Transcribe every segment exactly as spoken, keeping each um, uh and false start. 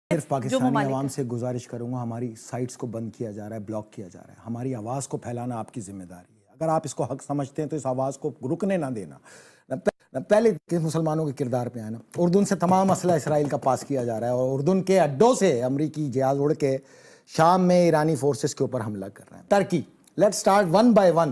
सिर्फ पाकिस्तानी आवाम से गुजारिश करूंगा, हमारी साइट्स को बंद किया जा रहा है, ब्लॉक किया जा रहा है। हमारी आवाज़ को फैलाना आपकी जिम्मेदारी है। अगर आप इसको हक समझते हैं तो इस आवाज़ को रुकने ना देना। पहले के मुसलमानों के किरदार पे आना, उर्दून से तमाम असला इसराइल का पास किया जा रहा है और उर्दून के अड्डों से अमरीकी जहाज उड़ के शाम में ईरानी फोर्सेस के ऊपर हमला कर रहे हैं। Turkey, let's start one by one.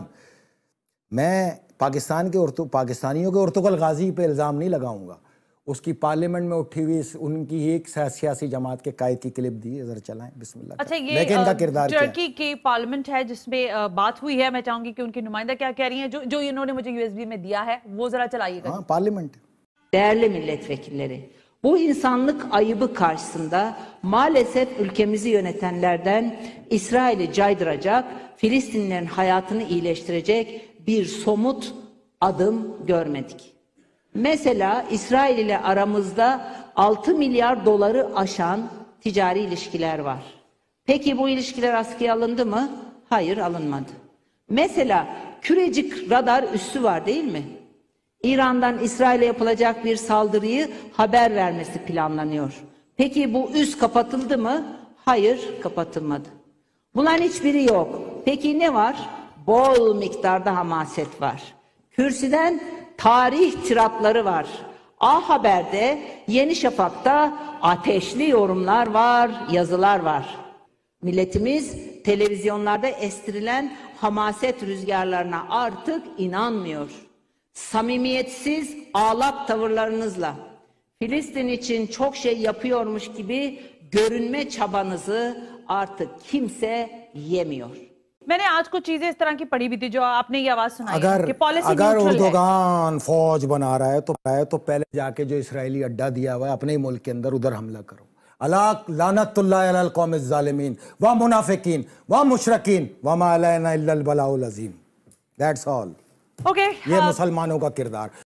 मैं पाकिस्तान के उर्तु पाकिस्तानियों के उर्तुगल गाजी पे इल्ज़ाम नहीं लगाऊंगा। उसकी पार्लियामेंट में उठी हुई उनकी एक सियासी जमात के कायद की क्लिप दी है, जरा चलाएं बिस्मिल्लाह। अच्छा, ये लेकिन इनका किरदार क्या है? टर्की की पार्लियामेंट है जिसमें बात हुई है। मैं चाहूंगी कि उनकी नुमाइंदा क्या कह रही हैं, जो जो इन्होंने मुझे यूएसबी में दिया है वो जरा चलाइएगा। हाँ, parliament. Değerli milletvekilleri, bu insanlık ayıbı karşısında maalesef ülkemizi yönetenlerden İsrail'i caydıracak, Filistinlilerin hayatını iyileştirecek bir somut adım görmedik. Mesela İsrail ile aramızda altı milyar doları aşan ticari ilişkiler var. Peki bu ilişkiler askıya alındı mı? Hayır, alınmadı. Mesela Kürecik radar üssü var değil mi? İran'dan İsrail'e yapılacak bir saldırıyı haber vermesi planlanıyor. Peki bu üs kapatıldı mı? Hayır, kapatılmadı. Bunların hiçbiri yok. Peki ne var? Bol miktarda hamaset var. Kürsüden tarih tiratları var. A Haber'de, Yeni Şafak'ta ateşli yorumlar var, yazılar var. Milletimiz televizyonlarda estirilen hamaset rüzgarlarına artık inanmıyor. Samimiyetsiz, ağlak tavırlarınızla Filistin için çok şey yapıyormuş gibi görünme çabanızı artık kimse yemiyor. मैंने आज कुछ चीजें इस तरह की पढ़ी भी थी जो आपने ये आवाज सुनाई अगर कि पॉलिसी अगर न्यूट्रल है। उर्दुगान फौज बना रहा है तो है तो पहले जाके जो इसराइली अड्डा दिया हुआ है अपने ही मुल्क के अंदर उधर हमला करो। अला लानतुल्लाह अलल कौमिज़ ज़ालिमीन व मुनाफिकीन व मुशरकीन व मा अलैना इल्लल बलाउल अज़ीम। That's all. ओके, ये मुसलमानों का किरदार।